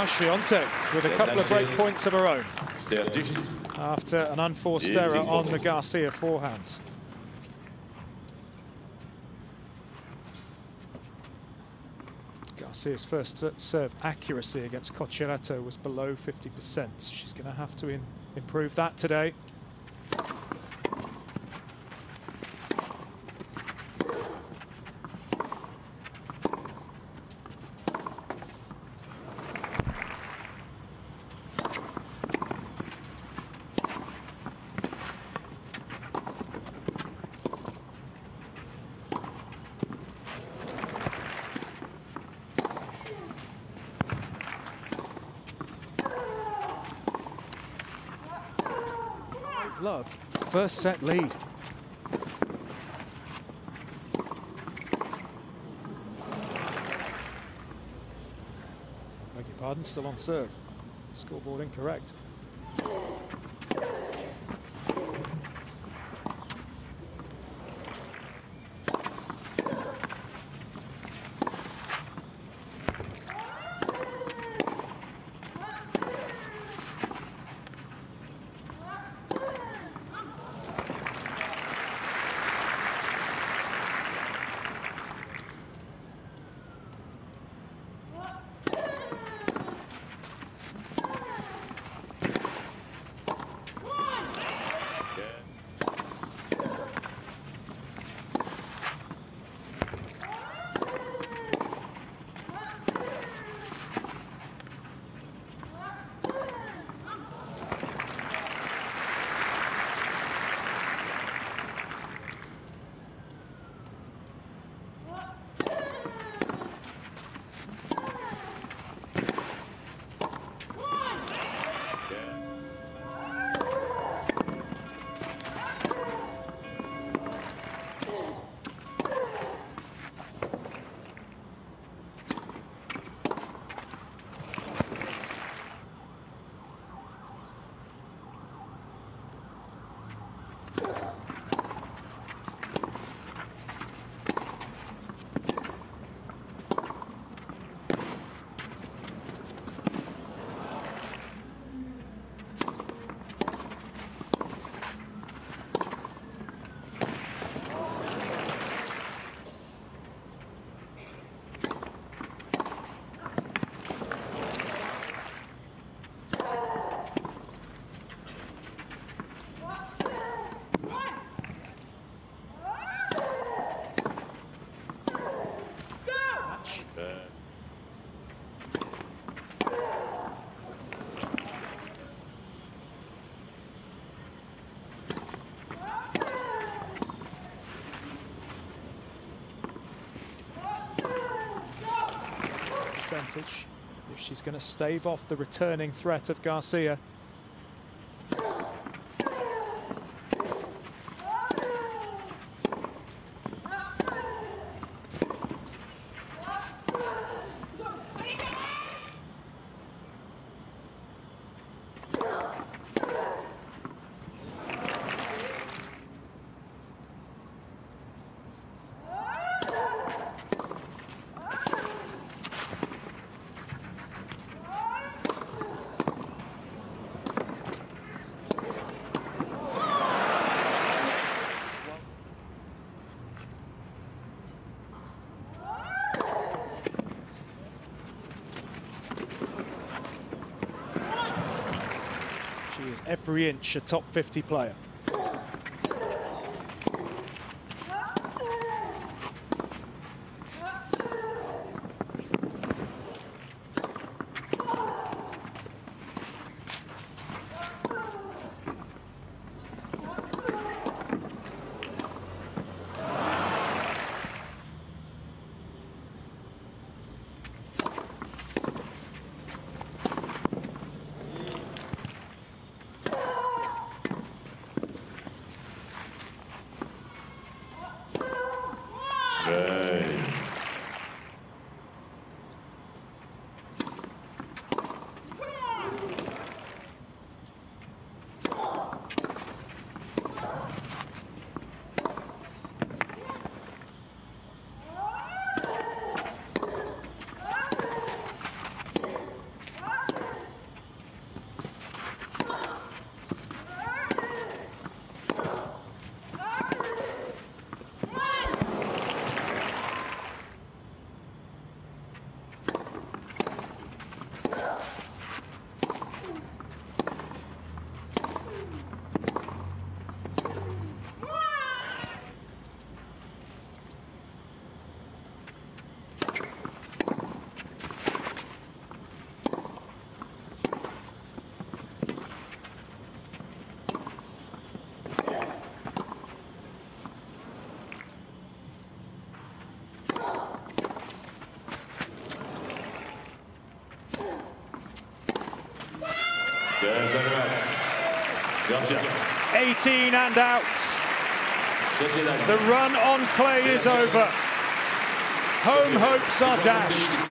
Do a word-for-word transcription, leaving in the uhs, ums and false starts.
now Swiatek with a couple of break points of her own after an unforced error on the Garcia forehand. Garcia's first serve accuracy against Cocciaretto was below fifty percent. She's going to have to in, improve that today. Love, first set lead. Beg your pardon, still on serve. Scoreboard incorrect. Percentage if she's going to stave off the returning threat of Garcia. She is every inch a top fifty player. eighteen and out. The run on clay is over. Home hopes are dashed.